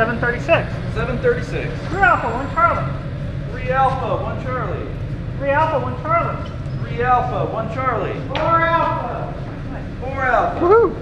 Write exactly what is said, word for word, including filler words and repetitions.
seven thirty-six. seven thirty-six. three Alpha, one Charlie. three Alpha, one Charlie. three Alpha, one Charlie. three Alpha, one Charlie. four Alpha. four Alpha. Woohoo!